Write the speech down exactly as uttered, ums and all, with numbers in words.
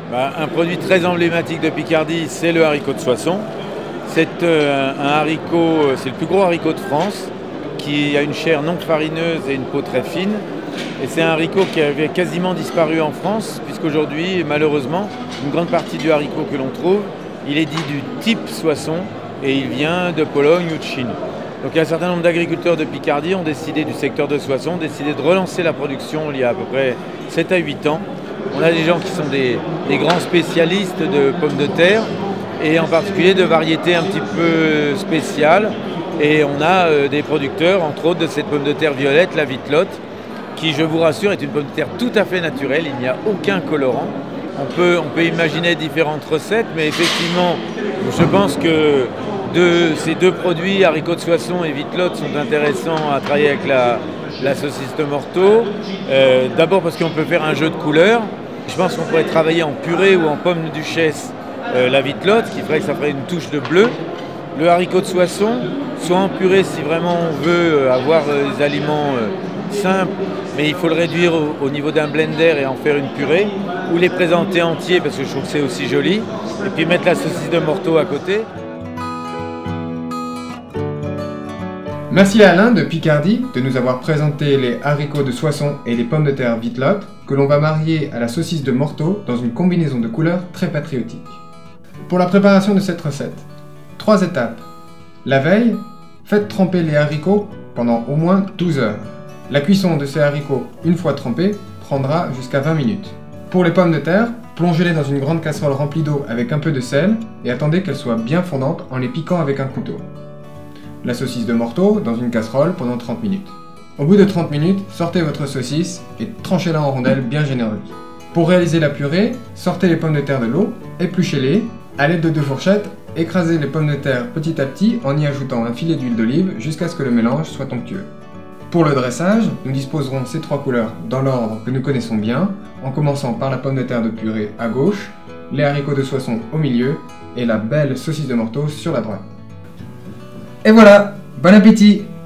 Bah, un produit très emblématique de Picardie, c'est le haricot de Soissons. C'est euh, un haricot, c'est le plus gros haricot de France, qui a une chair non farineuse et une peau très fine. Et c'est un haricot qui avait quasiment disparu en France, puisqu'aujourd'hui, malheureusement, une grande partie du haricot que l'on trouve, il est dit du type Soissons et il vient de Pologne ou de Chine. Donc un certain nombre d'agriculteurs de Picardie ont décidé, du secteur de Soissons, ont décidé de relancer la production il y a à peu près sept à huit ans. On a des gens qui sont des, des grands spécialistes de pommes de terre et en particulier de variétés un petit peu spéciales. Et on a euh, des producteurs, entre autres, de cette pomme de terre violette, la Vitelotte, qui, je vous rassure, est une pomme de terre tout à fait naturelle. Il n'y a aucun colorant. On peut, on peut imaginer différentes recettes, mais effectivement, je pense que de, ces deux produits, haricots de Soissons et Vitelotte, sont intéressants à travailler avec la, la saucisse de Morteau. Euh, D'abord parce qu'on peut faire un jeu de couleurs. Je pense qu'on pourrait travailler en purée ou en pomme de duchesse euh, la Vitelotte, qui ferait que ça ferait une touche de bleu. Le haricot de Soissons, soit en purée si vraiment on veut avoir des aliments simples, mais il faut le réduire au, au niveau d'un blender et en faire une purée, ou les présenter entiers parce que je trouve que c'est aussi joli, et puis mettre la saucisse de Morteau à côté. Merci à Alain de Picardie de nous avoir présenté les haricots de Soissons et les pommes de terre Vitelotte, que l'on va marier à la saucisse de Morteau dans une combinaison de couleurs très patriotique. Pour la préparation de cette recette, trois étapes. La veille, faites tremper les haricots pendant au moins douze heures. La cuisson de ces haricots, une fois trempés, prendra jusqu'à vingt minutes. Pour les pommes de terre, plongez-les dans une grande casserole remplie d'eau avec un peu de sel et attendez qu'elles soient bien fondantes en les piquant avec un couteau. La saucisse de Morteau dans une casserole pendant trente minutes. Au bout de trente minutes, sortez votre saucisse et tranchez-la en rondelles bien généreuses. Pour réaliser la purée, sortez les pommes de terre de l'eau, épluchez-les, à l'aide de deux fourchettes, écrasez les pommes de terre petit à petit en y ajoutant un filet d'huile d'olive jusqu'à ce que le mélange soit onctueux. Pour le dressage, nous disposerons ces trois couleurs dans l'ordre que nous connaissons bien, en commençant par la pomme de terre de purée à gauche, les haricots de Soissons au milieu et la belle saucisse de Morteau sur la droite. Et voilà, bon appétit!